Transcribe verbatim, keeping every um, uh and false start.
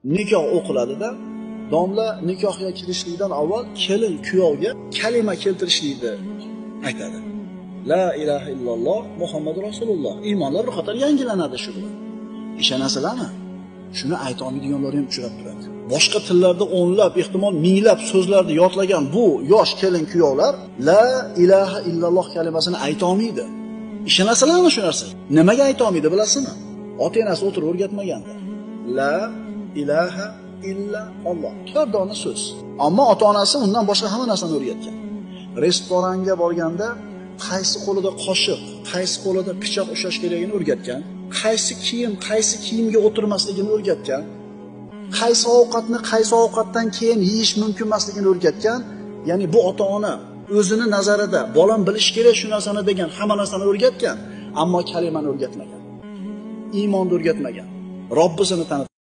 nikoh o'qiladida, domla nikohga kirishlikdan avval kelin kuyovga kalima keltirishlikni aytadi. La ilaha illalloh Muhammadur Rasululloh. Iymonlar bir qator yangilanadi shu bilan. Ishonasizlarmi? Shuni ayta olmaydiganlar ham uchrab turadi. Boshqa tillarda o'nlab, ehtimol minglab so'zlarni yodlagan bu yosh kelin kuyovlar la ilaha illalloh kalimasini ayta olmaydi. Ishonasizlarmi shu narsa? Nimaga ayta olmaydi bilasizmi? Ota-onasi o'tirib o'rgatmaganda. La ilaha illa Alloh. to'rt dona so'z. Ammo ota-onasi undan boshqa hamma narsani o'rgatgan. Restoranga borganda qaysi qo'lida qoshiq, qaysi qo'lida pichoq ushlash kerakligini o'rgatgan, qaysi kiyim, qaysi kiyimga o'tirmasligini o'rgatgan, qaysi ovqatni qaysi ovqatdan keyin yeyish mumkin emasligini o'rgatgan. Ya'ni bu ota-ona o'zini nazarida bolam bilish kerak shu narsani degan hamma narsani o'rgatgan, ammo kalimani o'rgatmagan. Iymonni o'rgatmagan. Robbisini tanitmagan.